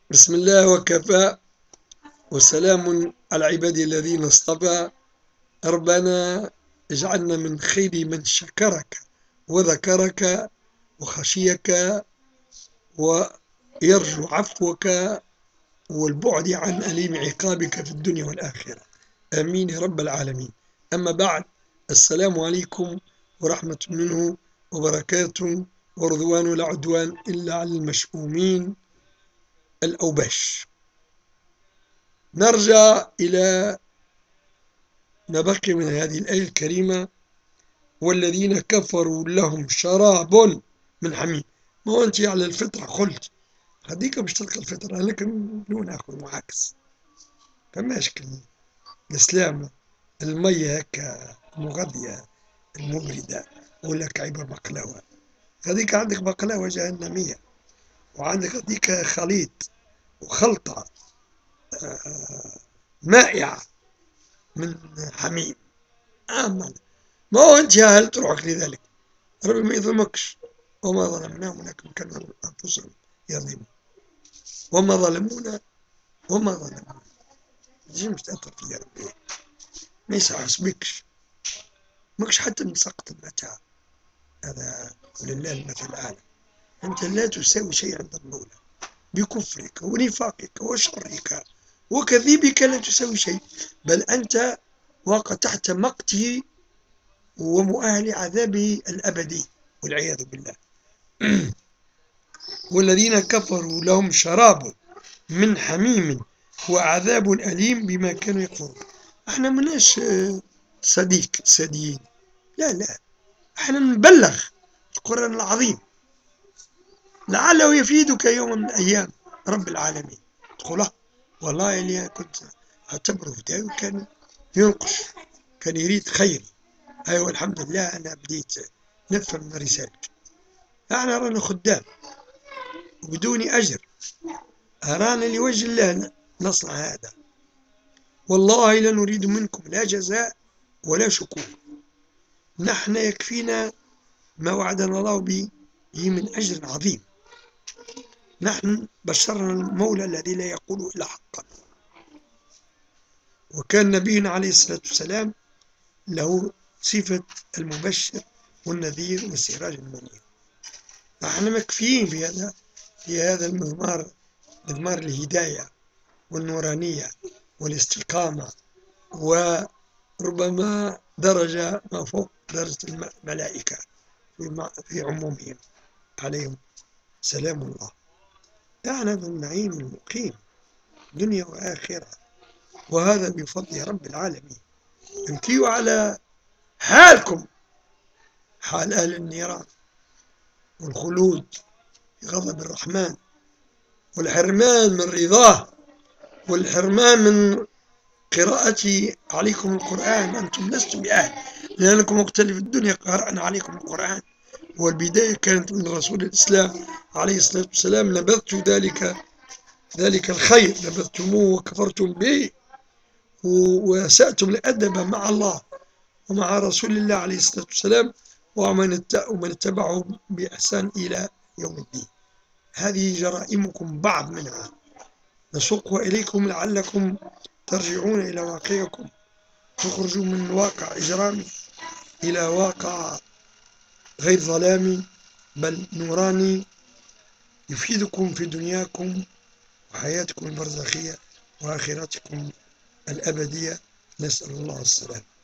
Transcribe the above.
بسم الله وكفى، وسلام على عبادي الذين اصطفى. ربنا اجعلنا من خير من شكرك وذكرك وخشيك ويرجو عفوك والبعد عن أليم عقابك في الدنيا والآخرة، آمين يا رب العالمين. أما بعد، السلام عليكم ورحمة منه وبركاته ورضوان لا عدوان إلا على المشؤومين الأوباش. نرجع إلى ما بقي من هذه الآية الكريمة: والذين كفروا لهم شراب من حميم. ما هو أنت على الفطرة قلت هذيك مش تلقى الفطرة، لكن لون آخر معاكس. فماش الإسلام المية هكا مغذية المبردة، ولا كعيبة بقلاوة. هذيك عندك بقلاوة جهنمية، وعندك هذيك خليط وخلطة مائعة من حميم. آمن، ما هو أنت هل تروحك لذلك؟ ربي ما يظلمكش، وما ظلمناهم ولكن كانوا أنفسهم يظلمون، وما ظلمونا تجي مش تأثر في ربي، ما يحاسبكش، ماكش حتى من سقط المتاع هذا، ولله المثل الأعلى. أنت لا تساوي شيء عند المولى، بكفرك ونفاقك وشرك وكذبك لا تساوي شيء، بل أنت واقع تحت مقته ومؤهل عذابه الأبدي والعياذ بالله. والذين كفروا لهم شراب من حميم وعذاب أليم بما كانوا يكفرون. احنا مناش سديين، لا، احنا نبلغ القرآن العظيم لعله يفيدك يوم من الأيام رب العالمين. تقول والله اللي كنت أعتبره فتاوي كان ينقش، كان يريد خيري. أيوة الحمد لله أنا بديت نفهم من رسالتك. احنا رانا خدام وبدون أجر، أرانا لوجه الله نصنع هذا، والله لا نريد منكم لا جزاء ولا شكور. نحن يكفينا ما وعدنا الله به من أجر عظيم. نحن بشرنا المولى الذي لا يقول إلا حقا، وكان نبينا عليه الصلاة والسلام له صفة المبشر والنذير والسراج المنير. نحن مكفيين في هذا المضمار، مضمار الهداية والنورانية والاستقامة، وربما درجة ما فوق درجة الملائكة في عمومهم عليهم سلام الله. يعني هذا النعيم المقيم دنيا وآخرة، وهذا بفضل رب العالمين. امتيوا على حالكم، حال أهل النيران والخلود في غضب الرحمن، والحرمان من رضاه، والحرمان من قراءة عليكم القرآن. أنتم لستم بأهل، لأنكم مختلف الدنيا قرأنا عليكم القرآن، والبداية كانت من رسول الإسلام عليه الصلاة والسلام: نبذت ذلك الخير، نبذتموه وكفرتم به وسأتم الأدب مع الله ومع رسول الله عليه الصلاة والسلام ومن اتبعه بإحسان إلى يوم الدين. هذه جرائمكم بعض منها نسوقها إليكم لعلكم ترجعون إلى واقعكم، تخرجوا من واقع إجرامي إلى واقع غير ظلامي بل نوراني يفيدكم في دنياكم وحياتكم البرزخية وآخرتكم الأبدية. نسأل الله السلام.